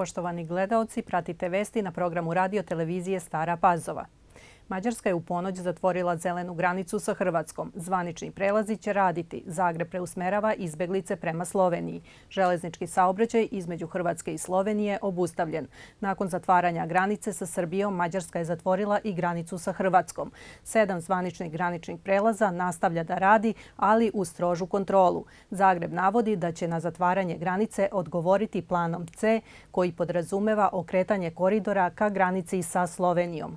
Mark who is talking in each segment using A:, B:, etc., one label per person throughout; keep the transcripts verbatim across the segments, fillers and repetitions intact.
A: poštovani gledaoci, pratite vesti na programu radio televizije Stara Pazova. Mađarska je u ponoć zatvorila zelenu granicu sa Hrvatskom. Zvanični prelazi će raditi. Zagreb preusmerava izbeglice prema Sloveniji. Železnički saobraćaj između Hrvatske i Slovenije obustavljen. Nakon zatvaranja granice sa Srbijom, Mađarska je zatvorila i granicu sa Hrvatskom. Sedam zvaničnih graničnih prelaza nastavlja da radi, ali uz strožu kontrolu. Zagreb navodi da će na zatvaranje granice odgovoriti planom C, koji podrazumeva okretanje koridora ka granici sa Slovenijom.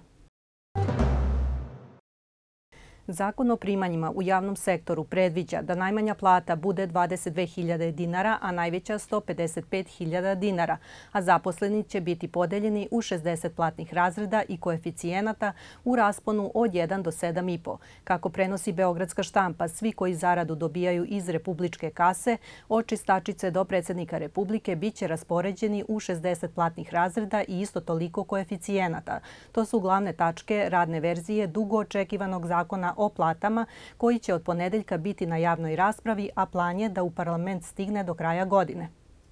A: Zakon o primanjima u javnom sektoru predviđa da najmanja plata bude dvadeset dve hiljade dinara, a najveća sto pedeset pet hiljada dinara, a zaposleni će biti podeljeni u šezdeset platnih razreda i koeficijenata u rasponu od jedan do sedam i po. Kako prenosi Beogradska štampa, svi koji zaradu dobijaju iz republičke kase, od čistačice do predsjednika Republike, bit će raspoređeni u šezdeset platnih razreda i isto toliko koeficijenata. To su glavne tačke radne verzije dugo očekivanog zakona o platama, koji će od ponedeljka biti na javnoj raspravi, a plan je da u parlament stigne do kraja godine.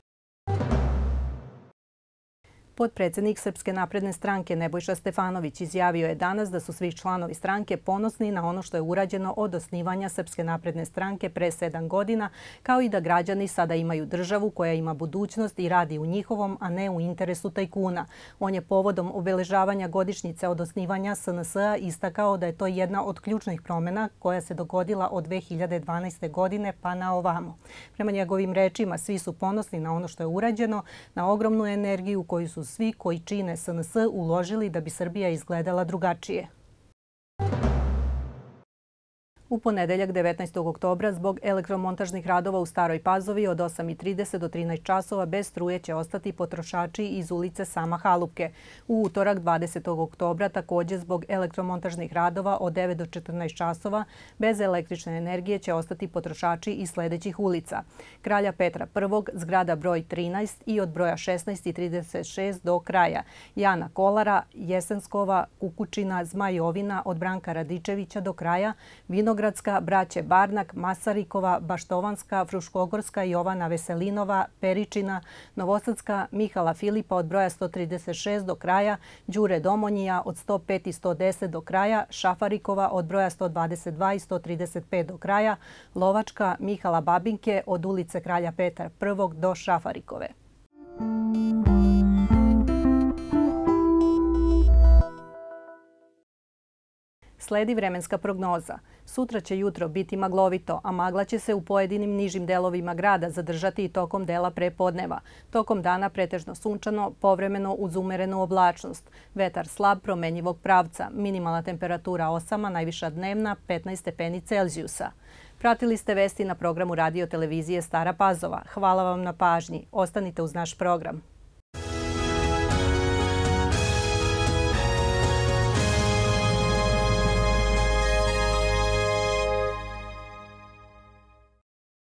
A: Potpredsjednik Srpske napredne stranke Nebojša Stefanović izjavio je danas da su svi članovi stranke ponosni na ono što je urađeno od osnivanja Srpske napredne stranke pre sedam godina, kao i da građani sada imaju državu koja ima budućnost i radi u njihovom, a ne u interesu tajkuna. On je povodom obeležavanja godišnjice od osnivanja S N S-a istakao da je to jedna od ključnih promjena koja se dogodila od dve hiljade dvanaeste. godine pa na ovamo. Prema njegovim rečima, svi su ponosni na ono što je urađeno, na ogromnu energiju koju su svi koji čine S N S uložili da bi Srbija izgledala drugačije. U ponedeljak devetnaestog oktobra zbog elektromontažnih radova u Staroj Pazovi od osam i trideset do trinaest časova bez struje će ostati potrošači iz ulice Sama Halupke. U utorak dvadesetog oktobra također zbog elektromontažnih radova od devet do četrnaest časova bez električne energije će ostati potrošači iz sljedećih ulica: Kralja Petra prvog, zgrada broj trinaest i od broja šesnaest i trideset šest do kraja, Jana Kolara, Jesenskova, Kukučina, Zmajovina od Branka Radičevića do kraja, Vinogradska, braće Barnak, Masarikova, Baštovanska, Fruškogorska, Jovana Veselinova, Peričina, Novosadska, Mihala Filipa od broja sto trideset šest do kraja, Đure Domonjija od sto pet i sto deset do kraja, Šafarikova od broja sto dvadeset dva i sto trideset pet do kraja, Lovačka, Mihala Babinke od ulice Kralja Petra prvog do Šafarikove. Sledi vremenska prognoza. Sutra će jutro biti maglovito, a magla će se u pojedinim nižim delovima grada zadržati i tokom dela prepodneva. Tokom dana pretežno sunčano, povremeno uz umerenu oblačnost. Vetar slab promenjivog pravca. Minimalna temperatura osam, a najviša dnevna petnaest stepeni Celzijusa. Pratili ste vesti na programu radio televizije Stara Pazova. Hvala vam na pažnji. Ostanite uz naš program.